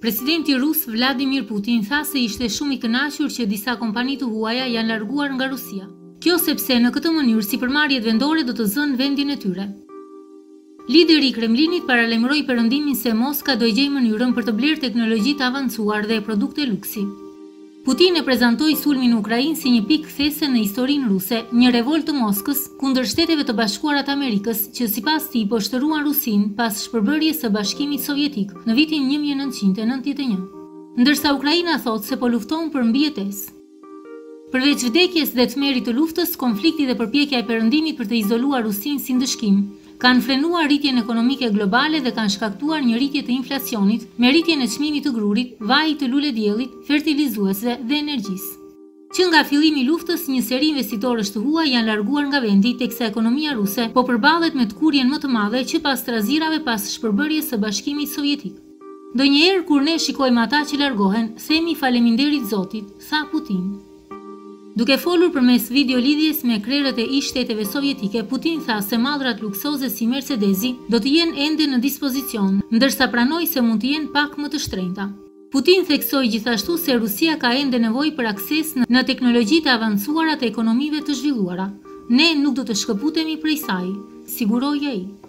Presidenti rus Vladimir Putin tha se ishte shumë I kënaqur që disa kompani të huaja janë larguar nga Rusia. Kjo sepse në këtë mënyrë sipërmarrjet vendore do të zënë vendin e tyre. Lideri I Kremlinit paralajmëroi perëndimin se Moska do gjejë mënyrën për të blerë teknologji të avancuar dhe produkte luksi. Putin e prezantoi sulmin në Ukrainë si një pikë kthese në historinë ruse, një revoltë të Moskës kundër Shteteve të Bashkuara të Amerikës, që sipas tij po shtëruan Rusinë pas shpërbërjes së Bashkimit Sovjetik në vitin 1991. Ndërsa Ukraina thotë se po lufton për mbijetesë. Përveç vdekjes dhe tmerrit të luftës, konflikti dhe përpjekja e perëndimit për të izoluar Rusinë si ndëshkim kanë frenuar rritjen ekonomike globale dhe kanë shkaktuar një rritje të inflacionit, me rritjen e çmimit të grurit, vajit të lulediellit, fertilizuesve dhe energjisë. Që nga fillimi I luftës, një seri investitorësh të huaj janë larguar nga vendi, teksa ekonomia ruse po përballet me tkurjen më të madhe që pas trazirave pas shpërbërjes së Bashkimit Sovjetik. Ndonjëherë kur ne shikojmë ata që largohen, themi faleminderit Zotit, tha Putin. Duke folur përmes video lidhjes me krerët e ish-shteteve sovjetike, Putin tha se mallrat luksoze si Mercedesi do të jenë ende në dispozicion, ndërsa pranoi se mund të jenë pak më të shtrenjta. Putin theksoi gjithashtu se Rusia ka ende nevojë për akses në teknologji të avancuara të ekonomive të zhvilluara. Ne nuk do të shkëputemi prej saj, siguroi ai.